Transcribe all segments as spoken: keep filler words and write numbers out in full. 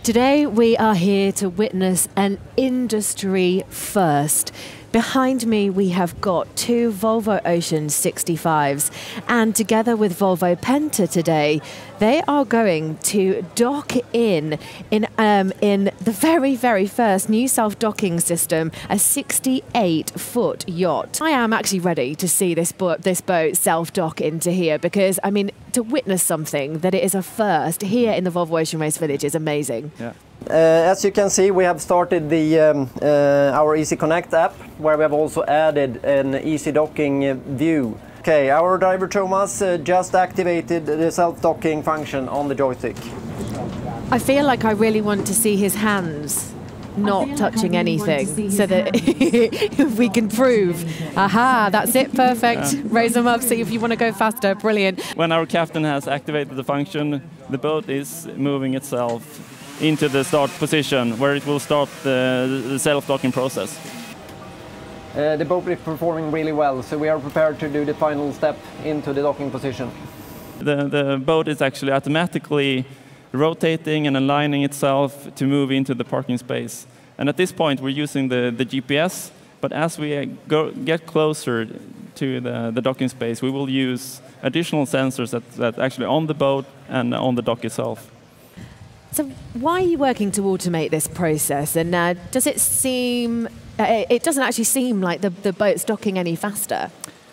Today we are here to witness an industry first. Behind me we have got two Volvo Ocean sixty-fives, and together with Volvo Penta today they are going to dock in in, um, in the very very first new self-docking system, a sixty-eight foot yacht. I am actually ready to see this, bo this boat self-dock into here, because I mean, to witness something that it is a first here in the Volvo Ocean Race village is amazing. Yeah. Uh, as you can see, we have started the um, uh, our Easy Connect app, where we have also added an easy docking uh, view. Okay, our driver Thomas uh, just activated the self-docking function on the joystick. I feel like I really want to see his hands not touching anything, so that we can prove, aha, that's it, perfect. Yeah. Raise them up, see if you want to go faster, brilliant. When our captain has activated the function, the boat is moving itself into the start position, where it will start the, the self-docking process. Uh, the boat is performing really well, so we are prepared to do the final step into the docking position. The, the boat is actually automatically rotating and aligning itself to move into the parking space. And at this point we're using the, the G P S, but as we go, get closer to the, the docking space, we will use additional sensors that, that actually on the boat and on the dock itself. So why are you working to automate this process, and uh, does it seem, uh, it doesn't actually seem like the, the boat's docking any faster?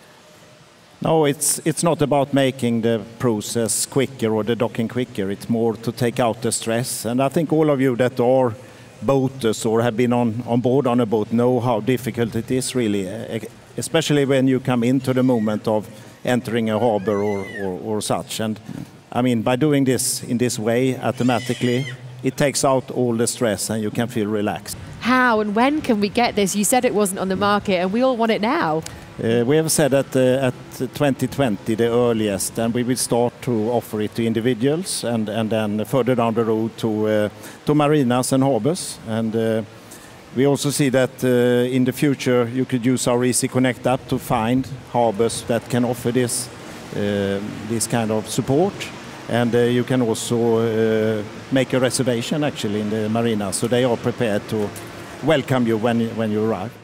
No, it's, it's not about making the process quicker or the docking quicker. It's more to take out the stress. And I think all of you that are boaters or have been on, on board on a boat know how difficult it is really, especially when you come into the moment of entering a harbor or, or, or such. And I mean, by doing this in this way, automatically, it takes out all the stress and you can feel relaxed. How and when can we get this? You said it wasn't on the market and we all want it now. Uh, we have said that uh, at twenty twenty the earliest, and we will start to offer it to individuals, and, and then further down the road to, uh, to marinas and harbors. And uh, we also see that uh, in the future you could use our Easy Connect app to find harbors that can offer this, uh, this kind of support. And uh, you can also uh, make a reservation actually in the marina, so they are prepared to welcome you when, when you arrive.